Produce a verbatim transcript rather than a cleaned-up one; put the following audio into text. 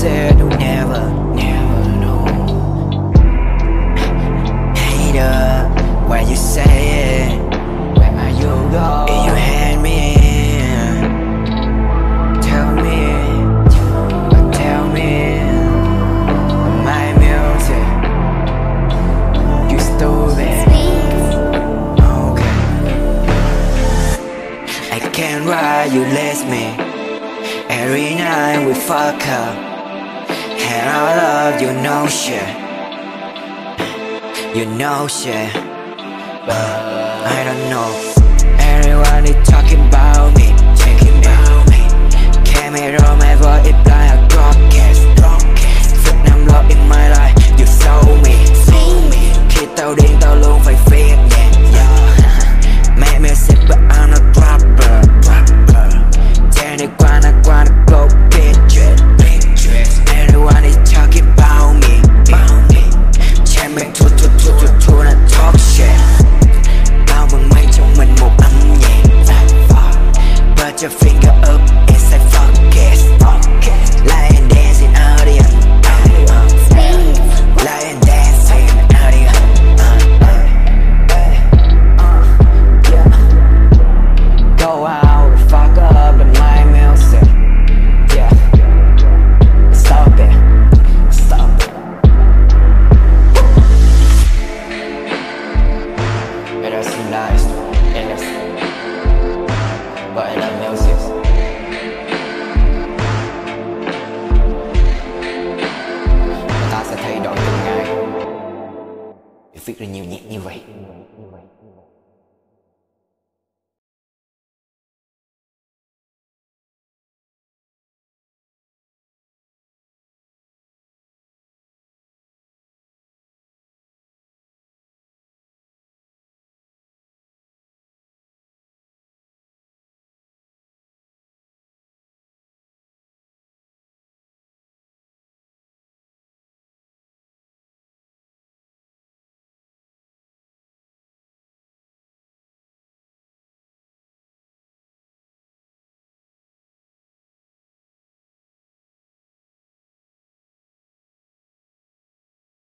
said you'll never, never know. Hater, why you say it? Where are you go? If you hate me, tell me, but tell me my music, you stupid. Okay, I can't write, you let me. Every night we fuck up, and our love, you know shit, you know shit, but I don't know. Everyone is talking about me, talking about me. Came here on my voice, it blind a broadcast, broadcast. Việt Nam love in my life, you show me, show me. Khi tao điên tao luôn phải viết nhạc, yeah. Make music but I'm not rapper, rapper. Tell me wanna wanna go big trip, big trip. Everyone is talking about me, about me. Tell me to to to to to not talk shit. Bao vần mây trong mình một âm nhạc. Put your finger up.